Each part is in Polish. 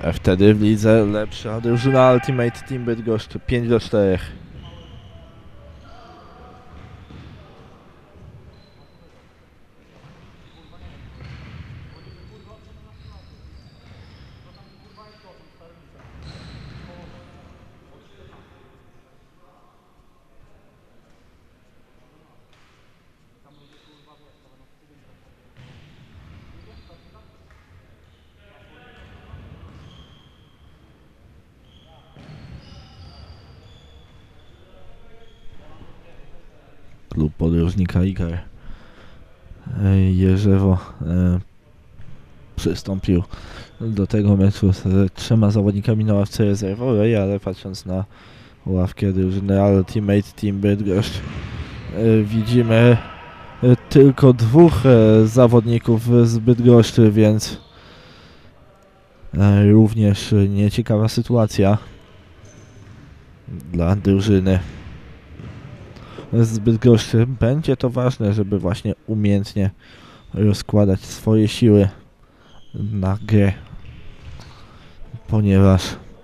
Wtedy w lidze lepsza drużyna Ultimate Team Bydgoszcz 5-4. Klub podróżnika Ikar Jerzewo przystąpił do tego meczu z 3 zawodnikami na ławce rezerwowej, ale patrząc na ławkę drużyny Ultimate Team Bydgoszcz widzimy tylko 2 zawodników z Bydgoszczy, więc również nieciekawa sytuacja dla drużyny z Bydgoszczy. Będzie to ważne, żeby właśnie umiejętnie rozkładać swoje siły na grę, ponieważ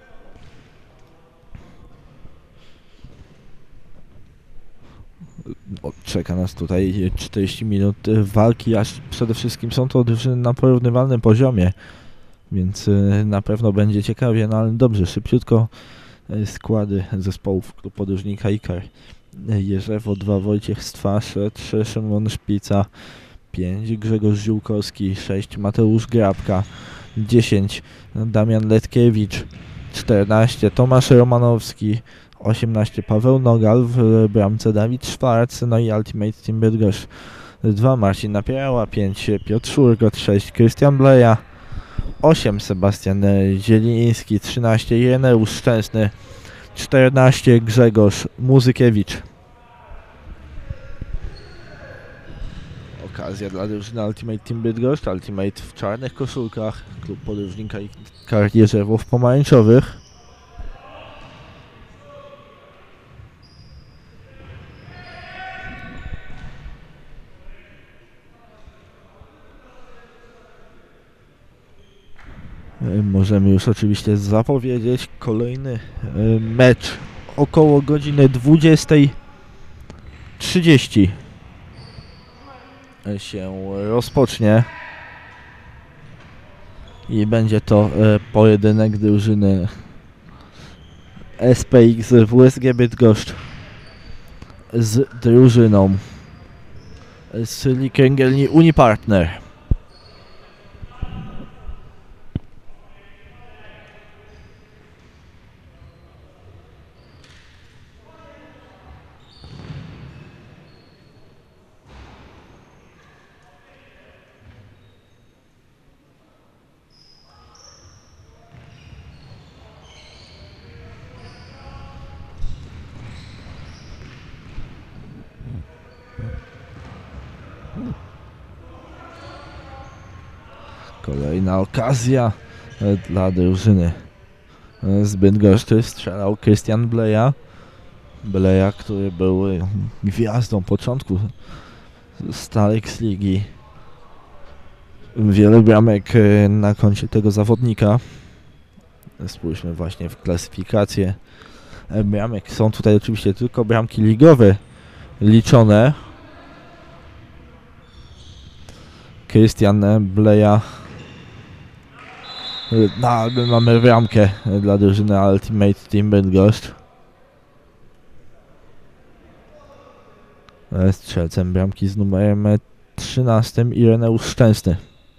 czeka nas tutaj 40 minut walki, aż przede wszystkim są to drużyny na porównywalnym poziomie, więc na pewno będzie ciekawie, no ale dobrze, szybciutko składy zespołów klub podróżnika Ikar Jerzewo: 2 Wojciech Stwarz, 3 Szymon Szpica, 5 Grzegorz Ziółkowski, 6 Mateusz Grabka, 10 Damian Letkiewicz, 14 Tomasz Romanowski, 18 Paweł Nogal, w bramce Dawid Szwarc, no i Ultimate Team Bydgoszcz 2 Marcin Napierała, 5 Piotr Szurgot, 6 Krystian Bleja, 8 Sebastian Zieliński, 13 Ireneusz Szczęsny, 14 Grzegorz Muzykiewicz. Okazja dla drużyny Ultimate Team Bydgoszcz. Ultimate w czarnych koszulkach, klub podróżnika Ikar Jerzewo w pomarańczowych. Możemy już oczywiście zapowiedzieć kolejny mecz około godziny 20:30 się rozpocznie i będzie to pojedynek drużyny SPX WSG Bydgoszcz z drużyną z Ligi Kręgielni Unipartner. Kolejna okazja dla drużyny z Bydgoszczy. Strzelał Krystian Bleja. Bleja, który był gwiazdą początku Stalex Ligi. Wiele bramek na koncie tego zawodnika. Spójrzmy właśnie w klasyfikację bramek. Są tutaj oczywiście tylko bramki ligowe liczone. Krystian Bleja. Mamy bramkę dla drużyny Ultimate Team Bydgoszcz. Strzelcem bramki z numerem 13 Ireneusz Szczęsny.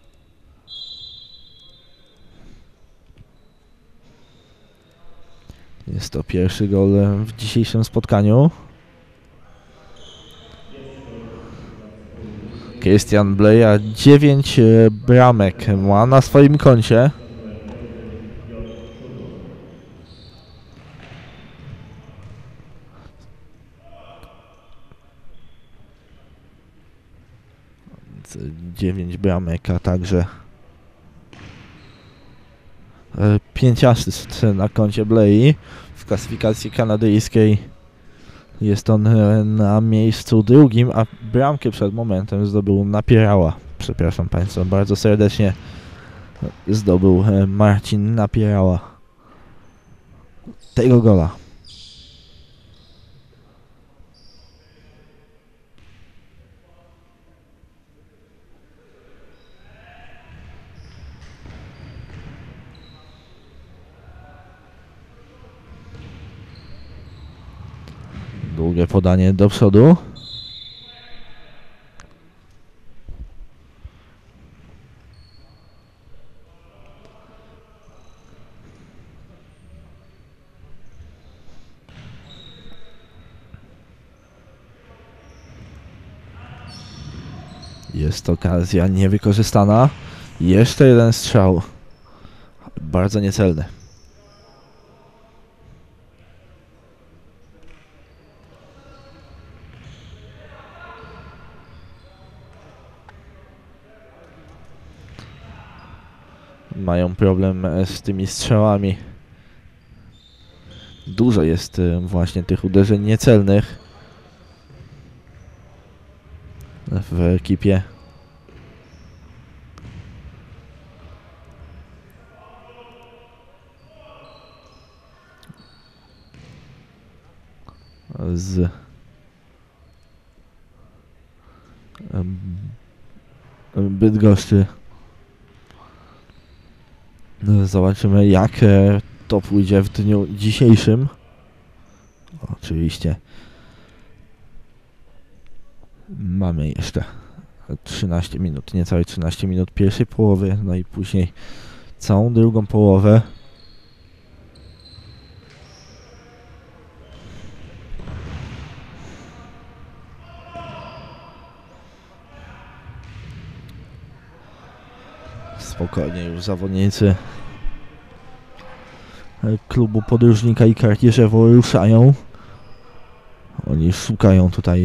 Jest to pierwszy gol w dzisiejszym spotkaniu. Krystian Bleja 9 bramek ma na swoim koncie. Więc 9 bramek, a także 5 asyst na koncie Blei. W klasyfikacji kanadyjskiej jest on na miejscu drugim, a bramkę przed momentem zdobył Napierała. Przepraszam Państwa bardzo serdecznie zdobył Marcin Napierała tego gola. Długie podanie do przodu. Jest okazja niewykorzystana. Jeszcze jeden strzał. Bardzo niecelny. Mają problem z tymi strzałami. Dużo jest właśnie tych uderzeń niecelnych w ekipie. Z Bydgoszczy. Zobaczymy, jak to pójdzie w dniu dzisiejszym. Oczywiście mamy jeszcze 13 minut, niecałe 13 minut pierwszej połowy, no i później całą drugą połowę. Spokojnie już zawodnicy klubu Podróżnika i Kartierzewo ruszają. Oni szukają tutaj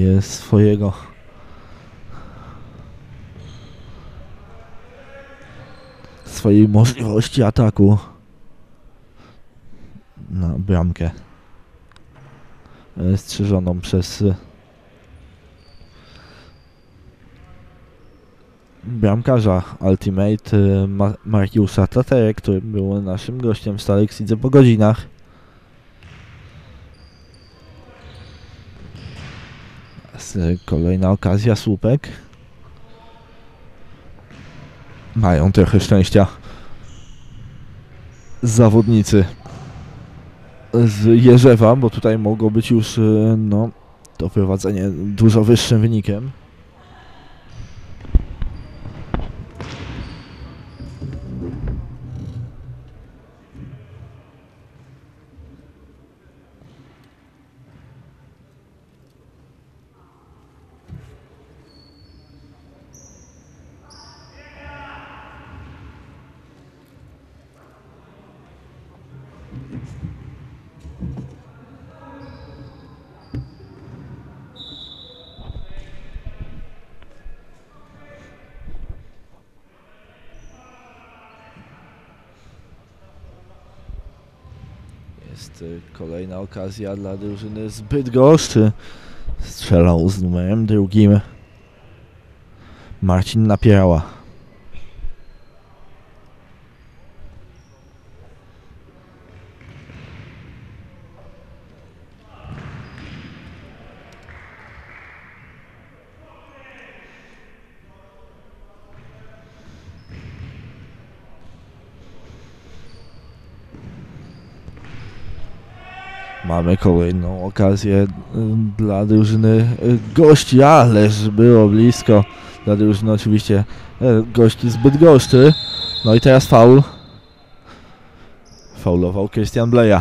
swojej możliwości ataku na bramkę strzeżoną przez bramkarza Ultimate Mariusza Taterę, który był naszym gościem w Staleksydze po godzinach. Kolejna okazja, słupek. Mają trochę szczęścia zawodnicy z Jerzewa, bo tutaj mogło być już to prowadzenie dużo wyższym wynikiem. Jest kolejna okazja dla drużyny z Bydgoszczy. Strzelał z numerem 2 Marcin Napierała. Mamy kolejną okazję dla drużyny gości, ależ było blisko dla drużyny oczywiście gości z Bydgoszczy. No i teraz faul. Faulował Christian Bleja.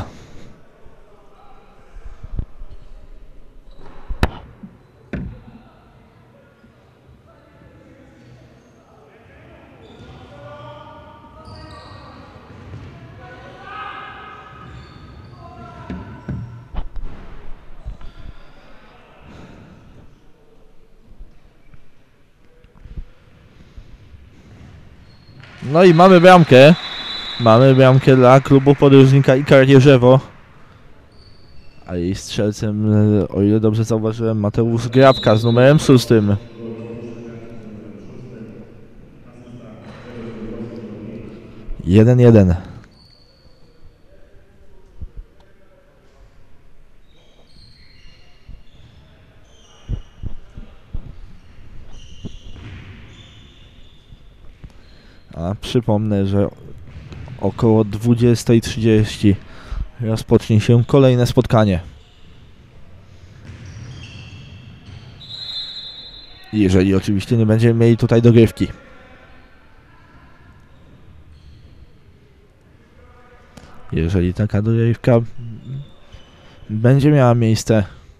No i mamy bramkę. Mamy bramkę dla klubu Podróżnika i Kartierzewo. A jej strzelcem, o ile dobrze zauważyłem, Mateusz Grabka z numerem 6. 1-1. A przypomnę, że około 20:30 rozpocznie się kolejne spotkanie. Jeżeli oczywiście nie będziemy mieli tutaj dogrywki. Jeżeli taka dogrywka będzie miała miejsce,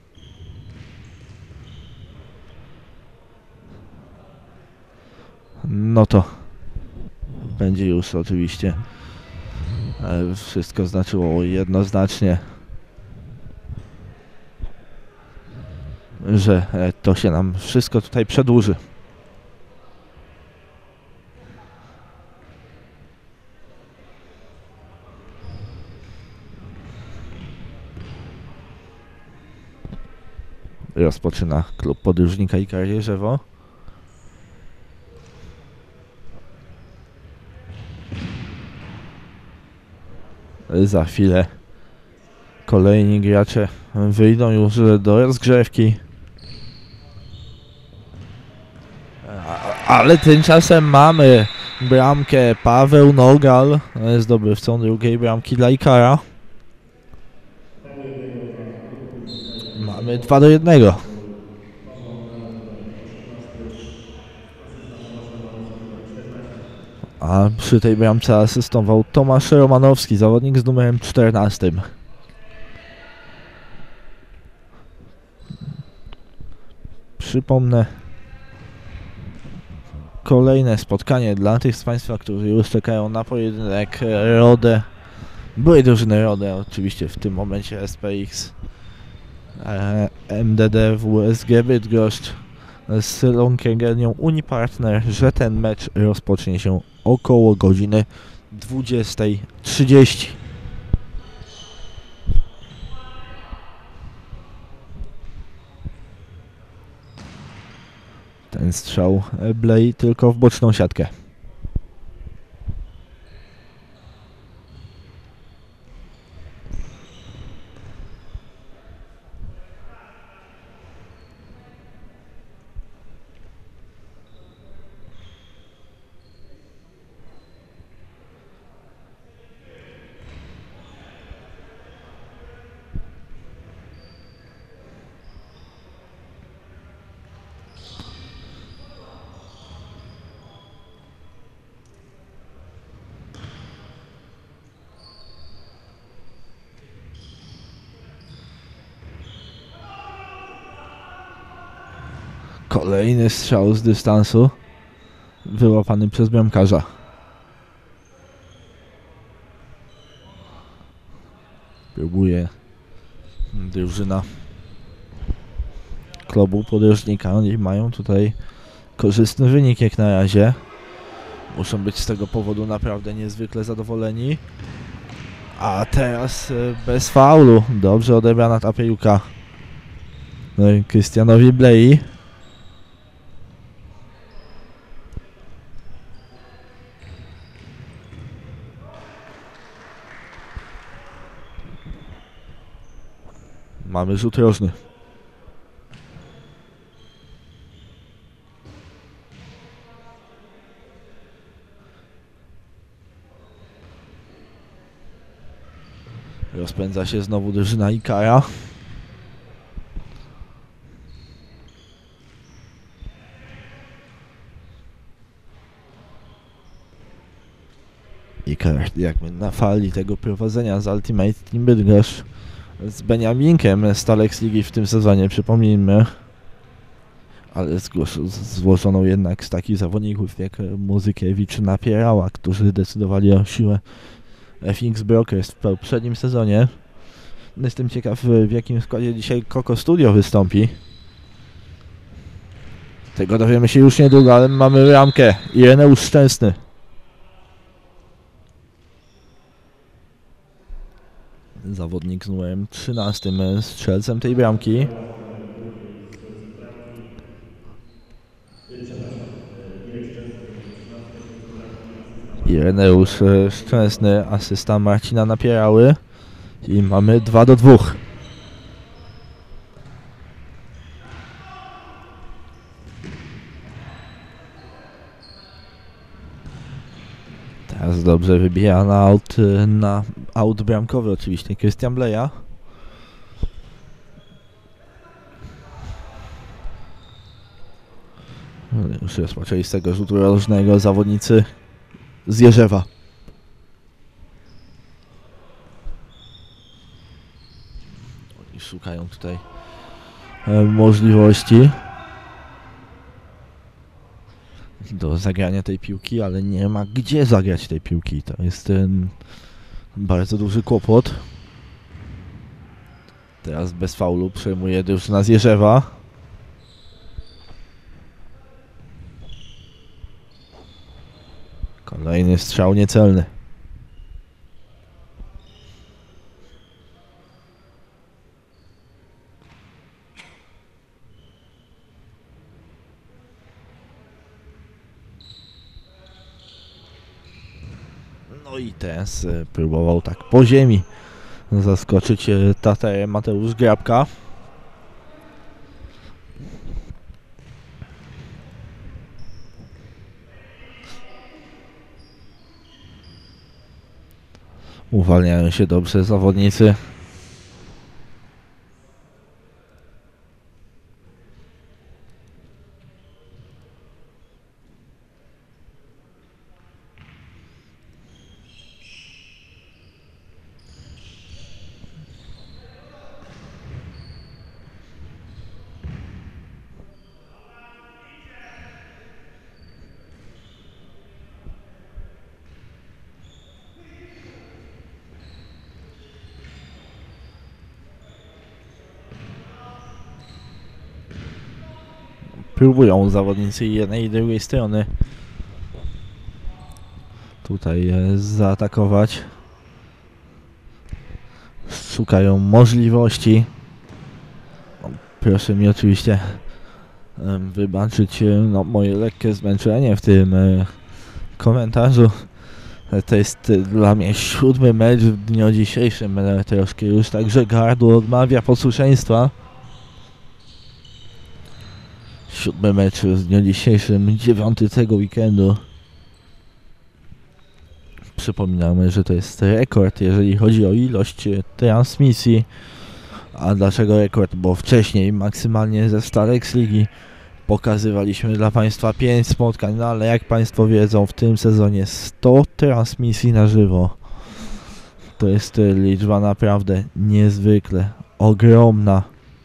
no to będzie już oczywiście wszystko znaczyło jednoznacznie, że to się nam wszystko tutaj przedłuży. Rozpoczyna klub podróżnika i Karierzewo. Za chwilę kolejni gracze wyjdą już do rozgrzewki. Ale tymczasem mamy bramkę. Paweł Nogal, zdobywcą drugiej bramki dla Ikara. Mamy 2-1. A przy tej bramce asystował Tomasz Romanowski, zawodnik z numerem 14. Przypomnę, kolejne spotkanie dla tych z Państwa, którzy już czekają na pojedynek Rodę. Były drużyny Rodę, oczywiście w tym momencie SPX, MDD, WSG Bydgoszcz z Lonkiegenią Unipartner, że ten mecz rozpocznie się około godziny 20:30. Ten strzał blei tylko w boczną siatkę. Kolejny strzał z dystansu wyłapany przez bramkarza. Próbuje drużyna klubu podróżnika. Oni mają tutaj korzystny wynik jak na razie. Muszą być z tego powodu naprawdę niezwykle zadowoleni. A teraz bez faulu. Dobrze odebrana ta piłka Krystianowi Blei. Mamy rzut rożny. Rozpędza się znowu drużyna Ikara. Ikar jakby na fali tego prowadzenia z Ultimate Team Bydgoszcz z Beniaminkiem z Talex Ligi w tym sezonie, przypomnijmy. Ale złożoną jednak z takich zawodników jak Muzykiewicz, Napierała, którzy decydowali o siłę FX Brokers w poprzednim sezonie. Jestem ciekaw, w jakim składzie dzisiaj Koko Studio wystąpi. Tego dowiemy się już niedługo, ale mamy ramkę. Ireneusz Szczęsny. Zawodnik z numerem 13, strzelcem tej bramki. Ireneusz Szczęsny, asysta Marcina Napierały i mamy 2-2. Teraz dobrze wybija na aut bramkowy oczywiście Christian Bleja. Już rozpoczęli z tego rzutu rożnego zawodnicy z Jerzewa. Oni szukają tutaj możliwości do zagrania tej piłki, ale nie ma gdzie zagrać tej piłki. To jest bardzo duży kłopot. Teraz bez faulu przejmuje drużyna z Jerzewa. Kolejny strzał niecelny. No i teraz próbował tak po ziemi zaskoczyć Tatarę Mateusz Grabka. Uwalniają się dobrze zawodnicy. Próbują zawodnicy jednej i drugiej strony tutaj zaatakować. Szukają możliwości. Proszę mi oczywiście wybaczyć moje lekkie zmęczenie w tym komentarzu. To jest dla mnie 7. mecz w dniu dzisiejszym. Będę troszkę już także gardło odmawia posłuszeństwa. 7. mecz w dniu dzisiejszym, 9 tego weekendu. Przypominamy, że to jest rekord, jeżeli chodzi o ilość transmisji. A dlaczego rekord? Bo wcześniej maksymalnie ze Starex Ligi pokazywaliśmy dla Państwa 5 spotkań, no ale jak Państwo wiedzą, w tym sezonie 100 transmisji na żywo. To jest liczba naprawdę niezwykle ogromna.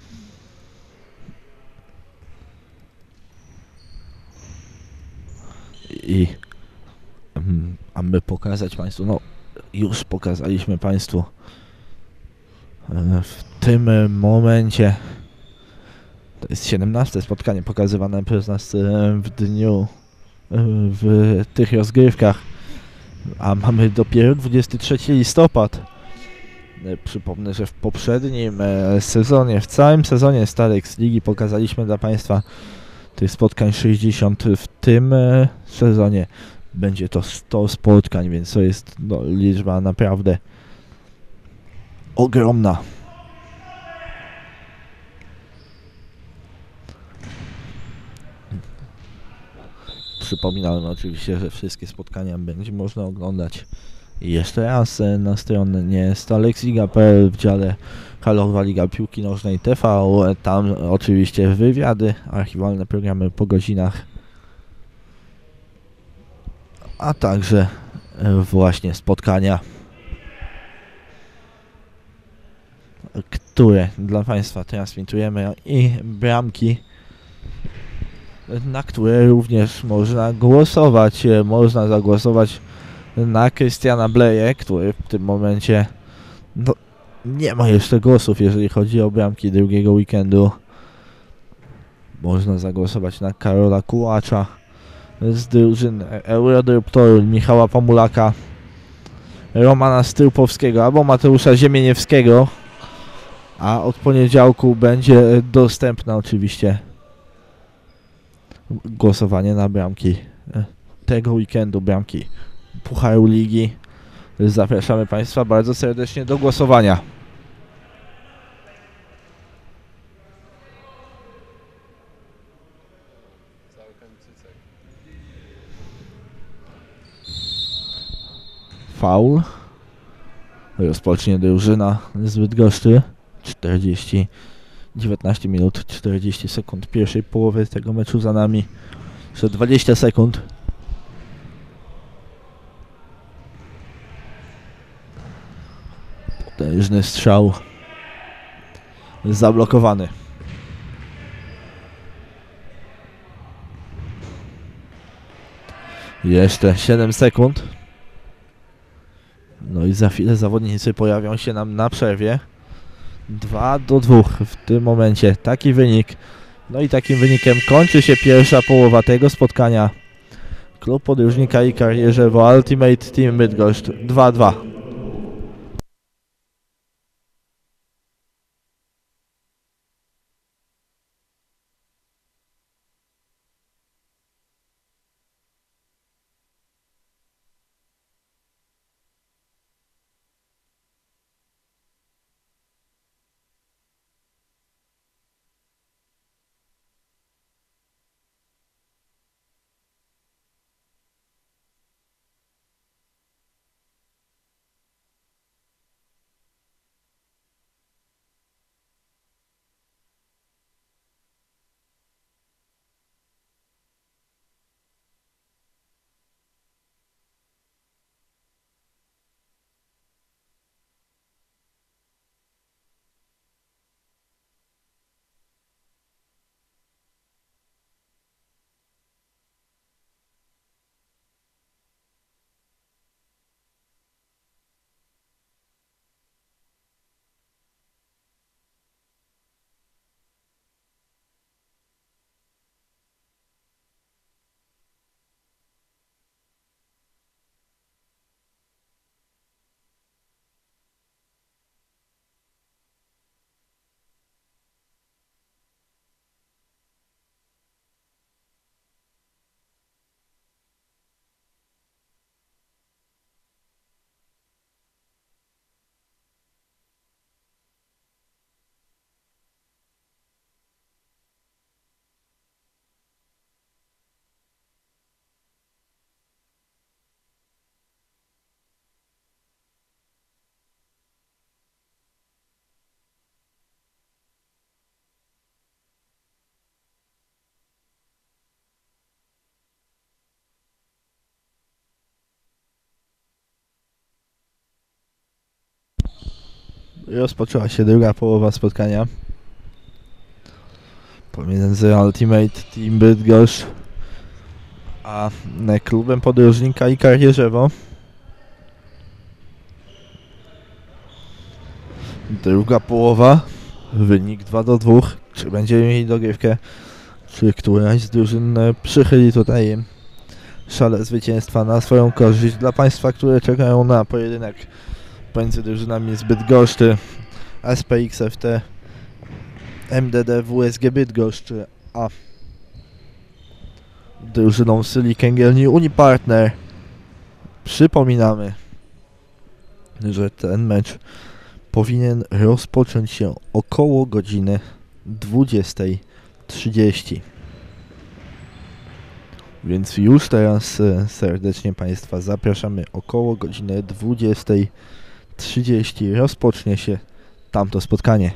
I aby pokazać Państwu, no już pokazaliśmy Państwu w tym momencie, to jest 17 spotkanie pokazywane przez nas w tych rozgrywkach, a mamy dopiero 23 listopad. Przypomnę, że w poprzednim sezonie, w całym sezonie Starex Ligi pokazaliśmy dla Państwa tych spotkań 60, w tym sezonie będzie to 100 spotkań, więc to jest liczba naprawdę ogromna. Przypominałem oczywiście, że wszystkie spotkania będzie można oglądać jeszcze raz na stronie stalexliga.pl w dziale Halowa Liga Piłki Nożnej TV. Tam oczywiście wywiady, archiwalne programy po godzinach, a także właśnie spotkania, które dla Państwa transmitujemy, i bramki, na które również można głosować. Można zagłosować na Christiana Bleję, który w tym momencie nie ma jeszcze głosów, jeżeli chodzi o bramki drugiego weekendu. Można zagłosować na Karola Kułacza z drużyny Eurodrop Toruń, Michała Pamulaka, Romana Strupowskiego albo Mateusza Ziemieniewskiego. A od poniedziałku będzie dostępne oczywiście głosowanie na bramki tego weekendu, bramki Pucharu Ligi. Zapraszamy Państwa bardzo serdecznie do głosowania. Faul. Rozpocznie drużyna z Bydgoszczy. 19 minut 40 sekund pierwszej połowy tego meczu za nami. Jeszcze 20 sekund. Potężny strzał. Zablokowany. Jeszcze 7 sekund. No i za chwilę zawodnicy pojawią się nam na przerwie. 2-2 w tym momencie. Taki wynik. No i takim wynikiem kończy się pierwsza połowa tego spotkania. Klub Podróżnika i Karierzewo Ultimate Team Bydgoszcz 2-2. Rozpoczęła się druga połowa spotkania pomiędzy Ultimate Team Bydgoszcz a klubem Podróżnika i Karierzewo. Druga połowa, wynik 2-2. Czy będziemy mieli dogrywkę? Czy któraś z drużyn przychyli tutaj szale zwycięstwa na swoją korzyść? Dla Państwa, które czekają na pojedynek pomiędzy drużynami z Bydgoszczy, SPX FT, MDD WSG Bydgoszcz, a drużyną Syli Kęgielni Unipartner. Przypominamy, że ten mecz powinien rozpocząć się około godziny 20:30. Więc już teraz serdecznie Państwa zapraszamy. Około godziny 20:30 rozpocznie się tamto spotkanie.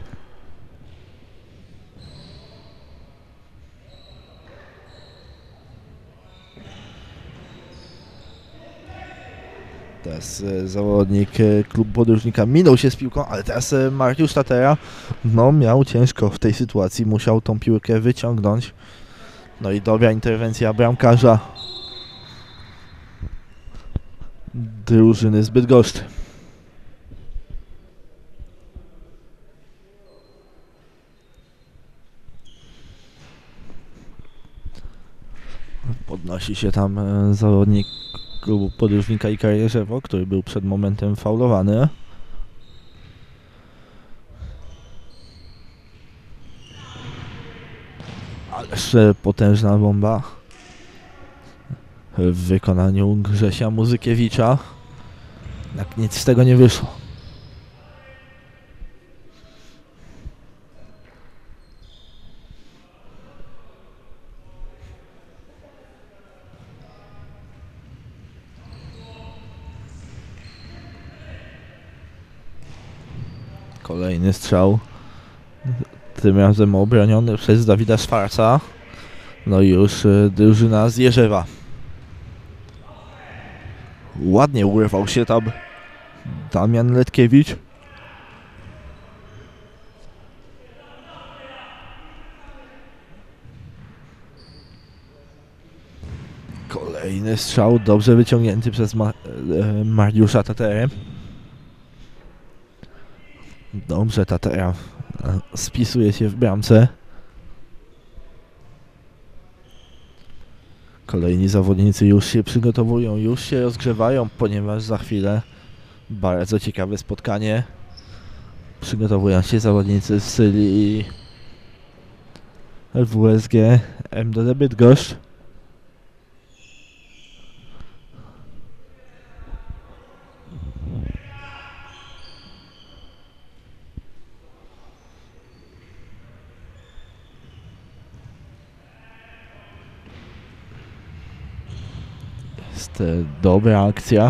Teraz zawodnik klubu Podróżnika minął się z piłką, ale teraz Mariusz Tatera miał ciężko w tej sytuacji, musiał tą piłkę wyciągnąć. No i dobra interwencja bramkarza drużyny z Bydgoszczy. Podnosi się tam zawodnik klubu Podróżnika i Karierzewo, który był przed momentem faulowany. Ależ potężna bomba. w wykonaniu Grzesia Muzykiewicza. Tak nic z tego nie wyszło. Kolejny strzał. Tym razem obroniony przez Dawida Szwarca. No i już drużyna z Jerzewa. Ładnie urwał się tam Damian Letkiewicz. Kolejny strzał, dobrze wyciągnięty przez Mariusza Taterę. Dobrze, Tatera spisuje się w bramce. Kolejni zawodnicy już się przygotowują, już się rozgrzewają, ponieważ za chwilę bardzo ciekawe spotkanie. Przygotowują się zawodnicy z Syli WSG MDD Bydgoszcz. Jest dobra akcja.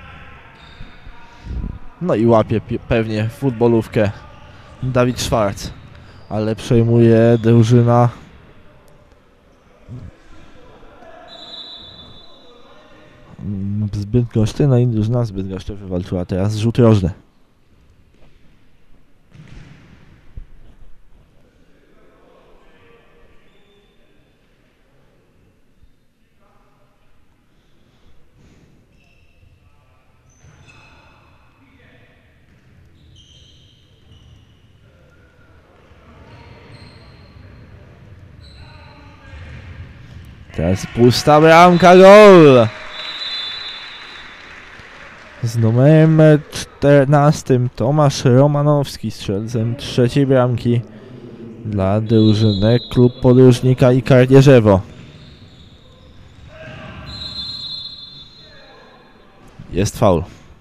No i łapie pewnie futbolówkę Dawid Szwarc, ale przejmuje drużyna z Bydgoszczy, no i drużyna z Bydgoszczy wywalczyła teraz rzut rożny. Teraz pusta bramka, gol! Z numerem 14 Tomasz Romanowski, strzelcem trzeciej bramki dla drużyny Klub Podróżnika IKAR Jerzewo. Jest faul.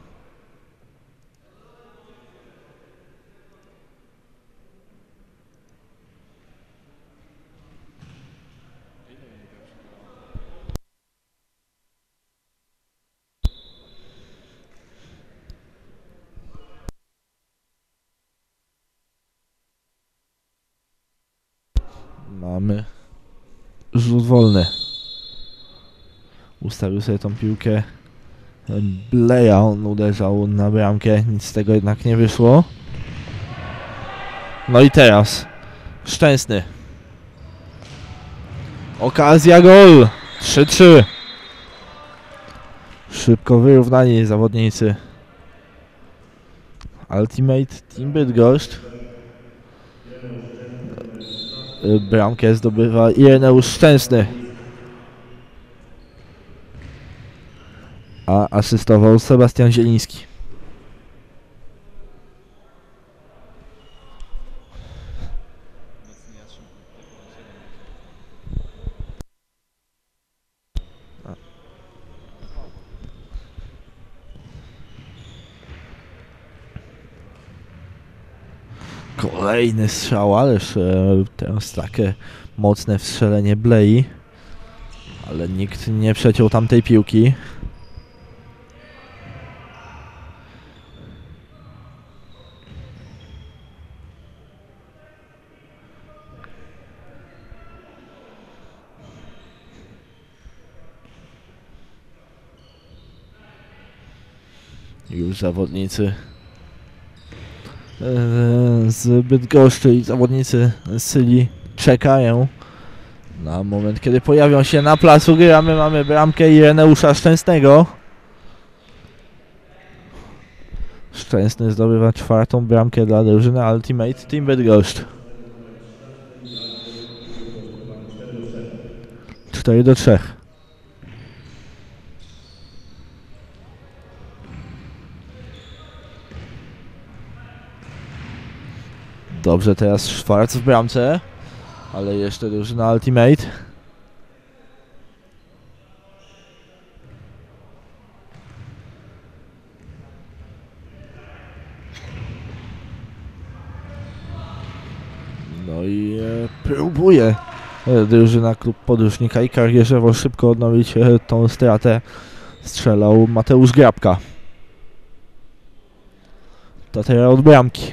Mamy rzut wolny. Ustawił sobie tą piłkę Bleja, on uderzał na bramkę, nic z tego jednak nie wyszło. No i teraz Szczęsny. Okazja, gol! 3-3. Szybko wyrównani zawodnicy Ultimate Team Bydgoszcz. Bramkę zdobywa Ireneusz Szczęsny, a asystował Sebastian Zieliński. Kolejny strzał, ależ teraz takie mocne wstrzelenie Blei, ale nikt nie przeciął tamtej piłki. Już zawodnicy z Bydgoszczy i zawodnicy z Syli czekają na moment, kiedy pojawią się na placu gry. Mamy bramkę Ireneusza Szczęsnego. Szczęsny zdobywa czwartą bramkę dla drużyny Ultimate Team Bydgoszcz. 4-3. Dobrze, teraz Szwarc w bramce, ale jeszcze drużyna Ultimate. No i próbuje drużyna klub podróżnika i Karierzewo szybko odnowić tą stratę. Strzelał Mateusz Grabka. To teraz od bramki.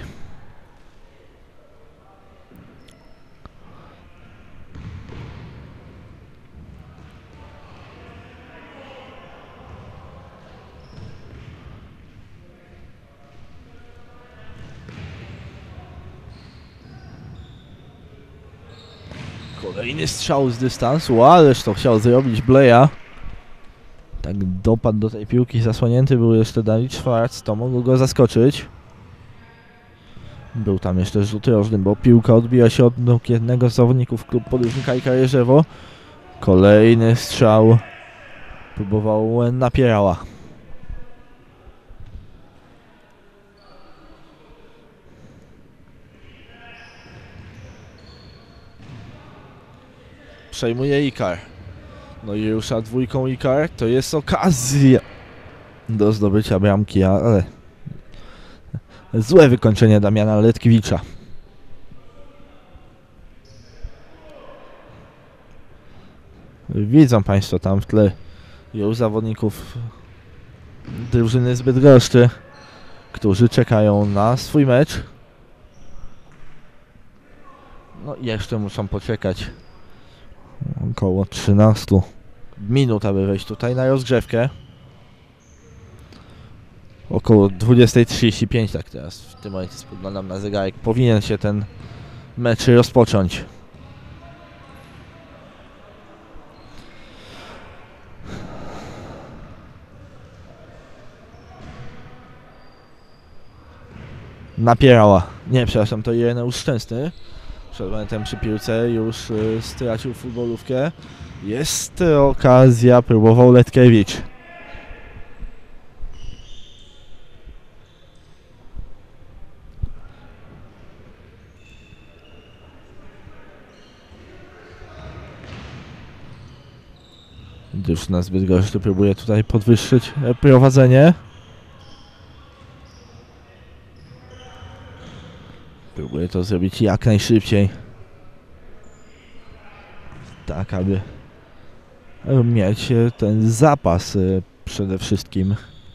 Kolejny strzał z dystansu, ależ to chciał zrobić Bleja. Tak dopadł do tej piłki, zasłonięty był jeszcze Dawid Schwarz, to mogło go zaskoczyć. Był tam jeszcze rzut rożny, bo piłka odbija się od nóg jednego z zawodników klub podróżnika i Karierzewo. Kolejny strzał. Próbował Napierała. Przejmuje Ikar. No i rusza dwójką Ikar. To jest okazja do zdobycia bramki, ale złe wykończenie Damiana Letkiewicza. Widzą Państwo tam w tle już zawodników drużyny z Bydgoszczy, którzy czekają na swój mecz. No i jeszcze muszą poczekać około 13 minut, aby wejść tutaj na rozgrzewkę. Około 20:35, tak teraz w tym momencie spoglądam na zegarek. Powinien się ten mecz rozpocząć. Napierała. Nie, przepraszam, to Ireneusz Szczęsny. Przed momentem przy piłce już stracił futbolówkę. Jest okazja, próbował Letkiewicz. Drużyna z Bydgoszczy próbuje tutaj podwyższyć prowadzenie. Próbuję to zrobić jak najszybciej. Tak, aby mieć ten zapas przede wszystkim.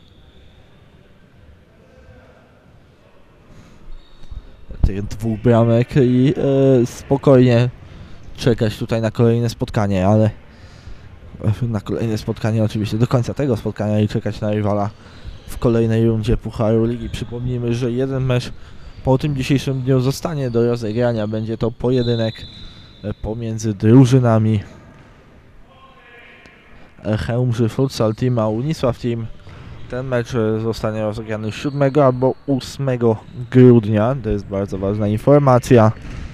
Tych 2 bramek i spokojnie czekać tutaj na kolejne spotkanie, ale na kolejne spotkanie oczywiście do końca tego spotkania i czekać na rywala w kolejnej rundzie Pucharu Ligi. Przypomnijmy, że jeden mecz po tym dzisiejszym dniu zostanie do rozegrania. Będzie to pojedynek pomiędzy drużynami Chełmży Futsal Team a Unisław Team. Ten mecz zostanie rozegrany 7 albo 8 grudnia. To jest bardzo ważna informacja.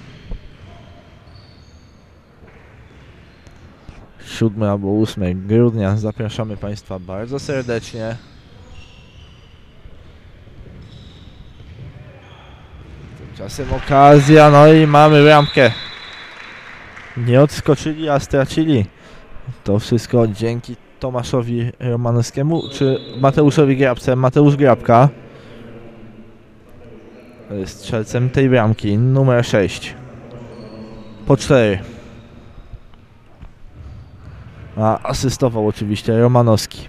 7 albo 8 grudnia. Zapraszamy Państwa bardzo serdecznie. Tymczasem okazja, no i mamy bramkę. Nie odskoczyli, a stracili. To wszystko dzięki Tomaszowi Romanowskiemu, czy Mateuszowi Grabce. Mateusz Grabka jest strzelcem tej bramki, numer 6. Po 4. A asystował oczywiście Romanowski.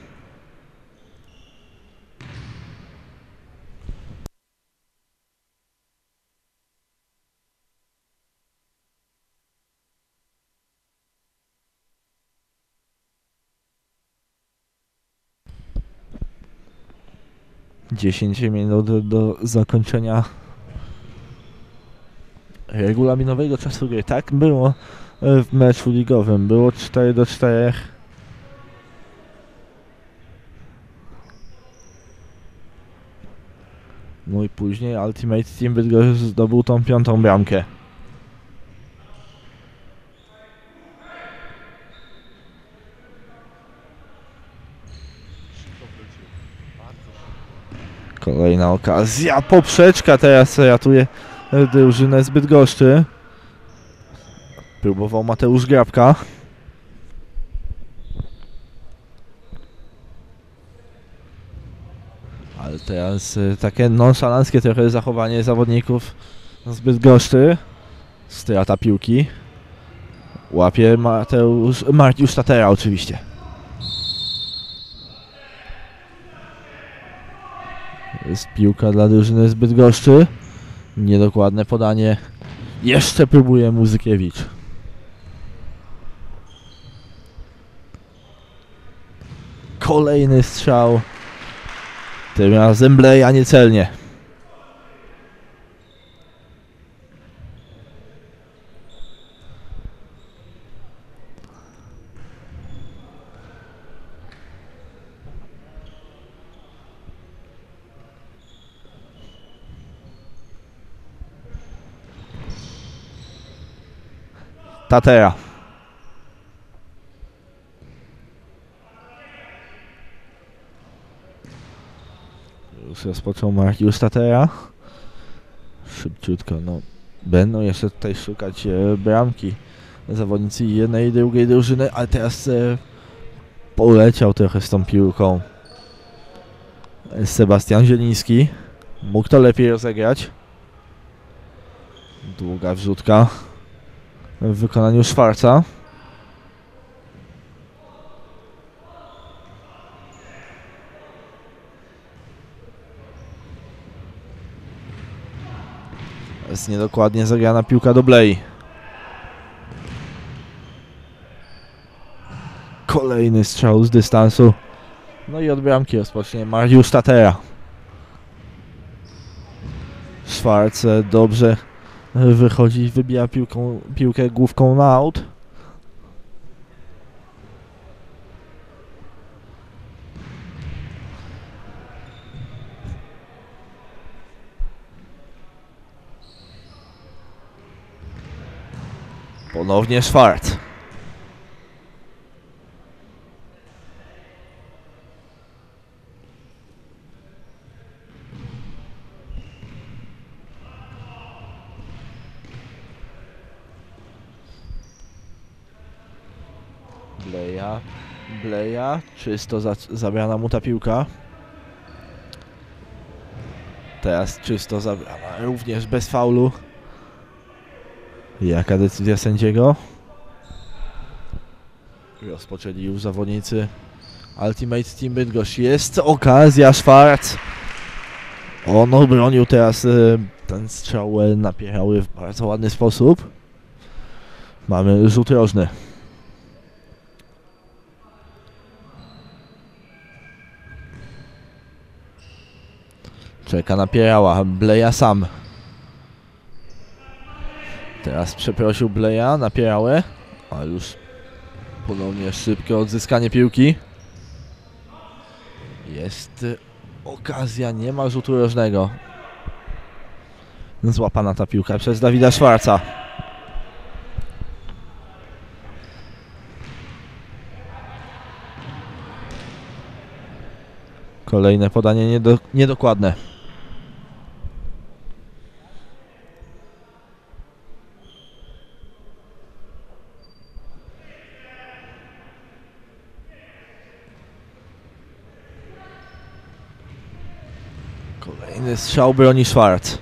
Dziesięć minut do zakończenia regulaminowego czasu gry. Tak było w meczu ligowym. Było 4-4. No i później Ultimate Team Bydgoszcz zdobył tą 5. bramkę. Kolejna okazja, poprzeczka teraz ratuje drużynę z Bydgoszczy. Próbował Mateusz Grabka. Ale teraz takie nonszalanckie trochę zachowanie zawodników z Bydgoszczy. Strata piłki. Łapie Mariusz Tatera oczywiście. Jest piłka dla drużyny z Bydgoszczy. Niedokładne podanie. Jeszcze próbuje Muzykiewicz. Kolejny strzał. Tym razem Bleja niecelnie. Tatera. Już rozpoczął Mariusz Tatera. Szybciutko, no. Będą jeszcze tutaj szukać bramki zawodnicy jednej i drugiej drużyny, ale teraz poleciał trochę z tą piłką Sebastian Zieliński. Mógł to lepiej rozegrać. Długa wrzutka w wykonaniu Szwarca. Jest niedokładnie zagrana piłka do Blei. Kolejny strzał z dystansu. No i od bramki rozpocznie Mariusz Tatera. Szwarc dobrze wychodzi, wybija piłkę główką na aut. Ponownie Szwarc. Bleja. Czysto zabrana mu ta piłka. Teraz czysto zabrana, również bez faulu. Jaka decyzja sędziego? Rozpoczęli już zawodnicy Ultimate Team Bydgoszcz. Jest okazja, Szwarc. On obronił teraz ten strzał napierały w bardzo ładny sposób. Mamy rzut rożny. Czeka napierała, Bleja sam. Teraz przeprosił Bleja, napierałę. A już ponownie szybkie odzyskanie piłki. Jest okazja, nie ma rzutu rożnego. Złapana ta piłka przez Dawida Szwarca. Kolejne podanie niedokładne. Kolejny strzał broni Szwarc.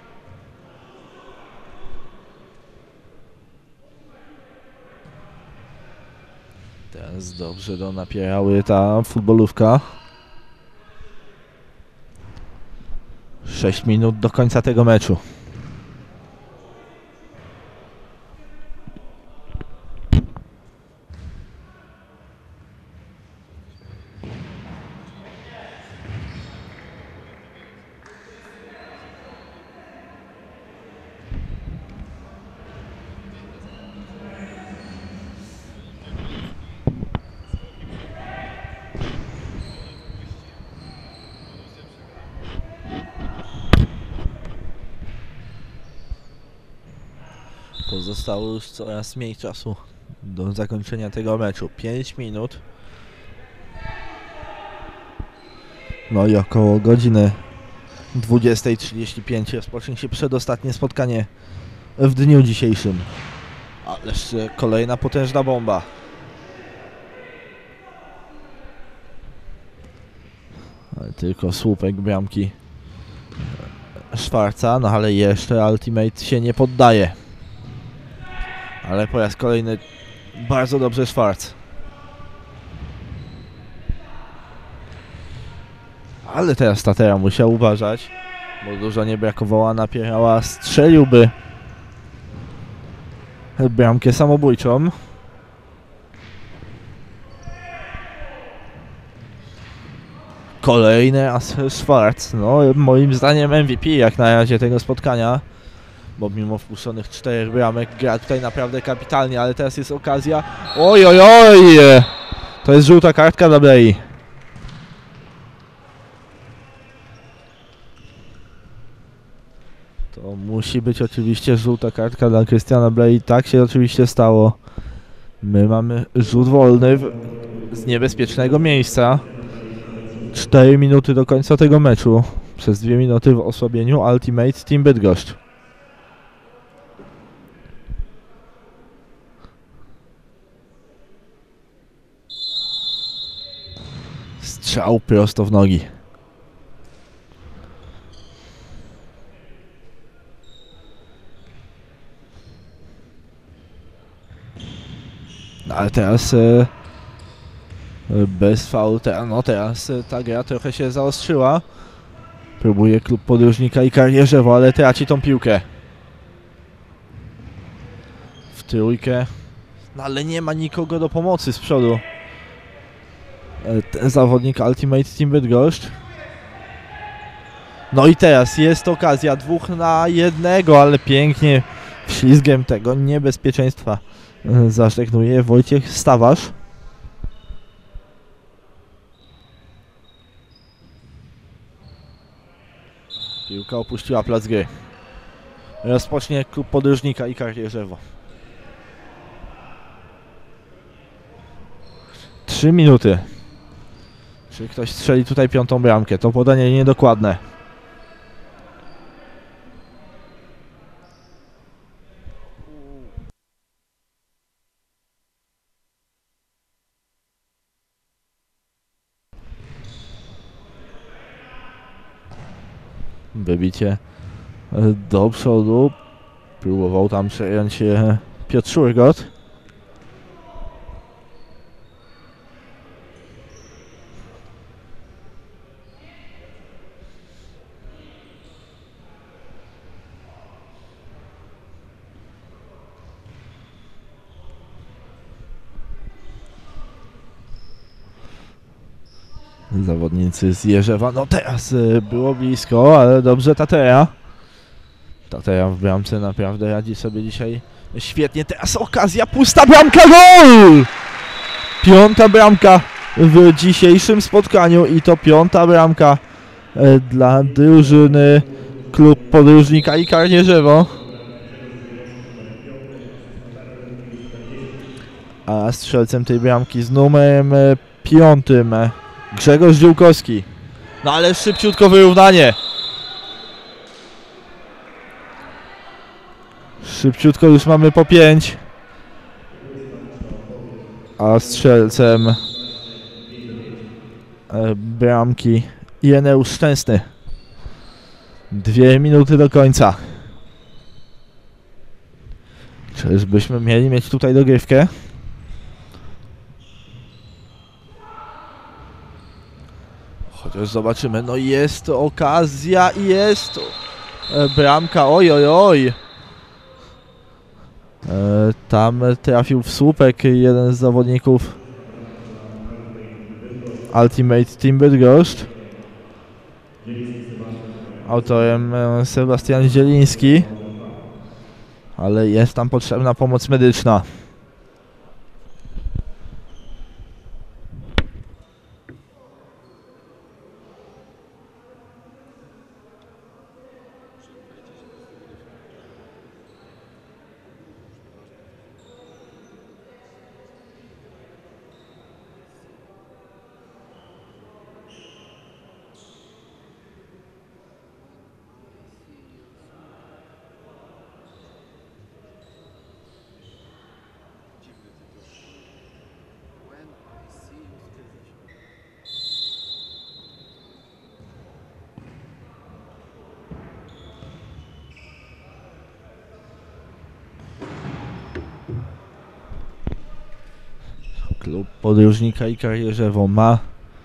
Teraz dobrze napierały ta futbolówka. 6 minut do końca tego meczu. Pozostało już coraz mniej czasu do zakończenia tego meczu. 5 minut. No i około godziny 20:35 rozpocznie się przedostatnie spotkanie w dniu dzisiejszym. Ależ kolejna potężna bomba. Ale tylko słupek bramki Szwarca, no ale jeszcze Ultimate się nie poddaje. Ale po raz kolejny bardzo dobrze Schwarz. Ale teraz Tatera musiał uważać, bo dużo nie brakowało, a Napierała strzeliłby bramkę samobójczą. Kolejny as Schwarz, no moim zdaniem MVP jak na razie tego spotkania, bo mimo wpuszczonych 4 bramek gra tutaj naprawdę kapitalnie, ale teraz jest okazja. Oj, oj, oj! To jest żółta kartka dla Blei. To musi być oczywiście żółta kartka dla Christiana Blei. Tak się oczywiście stało. My mamy rzut wolny z niebezpiecznego miejsca. 4 minuty do końca tego meczu. Przez 2 minuty w osłabieniu Ultimate Team Bydgoszcz. Strzał prosto w nogi. No ale teraz bez faulu, no teraz ta gra trochę się zaostrzyła. Próbuje klub podróżnika i Karierzewo, ale traci tą piłkę. W trójkę. No ale nie ma nikogo do pomocy z przodu. Ten zawodnik Ultimate Team Bydgoszcz. No i teraz jest okazja 2 na 1, ale pięknie ślizgiem tego niebezpieczeństwa zażegnuje Wojciech Stawarz. Piłka opuściła plac gry. Rozpocznie klub podróżnika i Karierzewo. 3 minuty. Czy ktoś strzeli tutaj 5. bramkę? To podanie niedokładne. Wybicie do przodu. Próbował tam przejąć się Piotr Szurgot. Zawodnicy z Jerzewa. No teraz było blisko, ale dobrze Tatera. Tatera w bramce naprawdę radzi sobie dzisiaj świetnie. Teraz okazja, pusta bramka, gol! 5. bramka w dzisiejszym spotkaniu i to 5. bramka dla drużyny klub podróżnika i Karnierzewo. A strzelcem tej bramki z numerem 5 Grzegorz Ziółkowski. No ale szybciutko wyrównanie. Szybciutko już mamy po 5. A strzelcem bramki Ireneusz Szczęsny. 2 minuty do końca. Czyżbyśmy mieli mieć tutaj dogrywkę? Chociaż zobaczymy. No jest okazja i jest bramka. Oj, oj, oj. Tam trafił w słupek jeden z zawodników Ultimate Team Bydgoszcz. Autorem Sebastian Zieliński. Ale jest tam potrzebna pomoc medyczna. Klub podróżnika i karierzową ma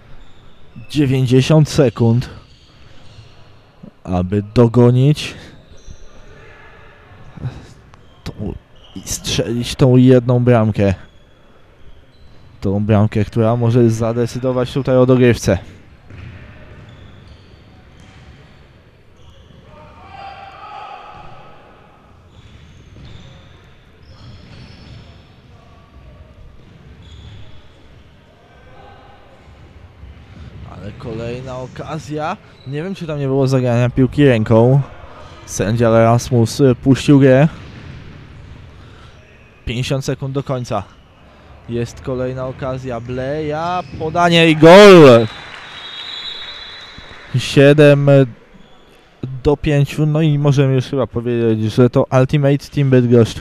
90 sekund, aby dogonić i strzelić tą jedną bramkę. Tą bramkę, która może zadecydować tutaj o dogrywce. Ale kolejna okazja. Nie wiem, czy tam nie było zagrania piłki ręką. Sędzia Erasmus puścił grę. 50 sekund do końca. Jest kolejna okazja Bleja. Podanie i gol! 7-5. No i możemy już chyba powiedzieć, że to Ultimate Team Bydgoszcz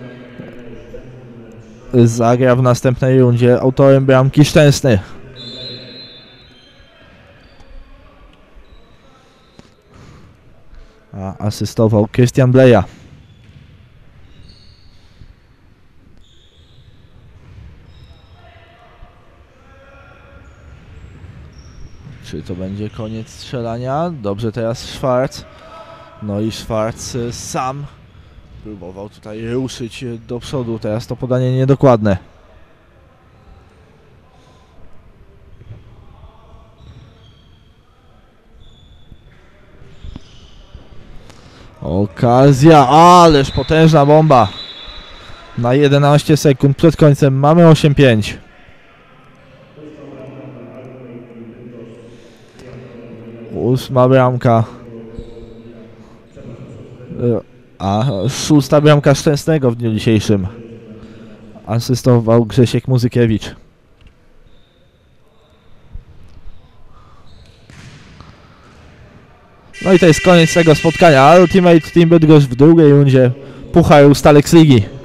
zagra w następnej rundzie. Autorem bramki Szczęsny. A asystował Krystian Bleja. Czy to będzie koniec strzelania? Dobrze, teraz Schwarz. No i Schwarz sam próbował tutaj ruszyć do przodu. Teraz to podanie niedokładne. Okazja, ależ potężna bomba. Na 11 sekund przed końcem mamy 8-5. Ósma bramka. A szósta bramka Szczęsnego w dniu dzisiejszym. Asystował Grzesiek Muzykiewicz. No i to jest koniec tego spotkania. Ultimate Team Bydgoszcz w drugiej rundzie Pucharu Stalex Ligi.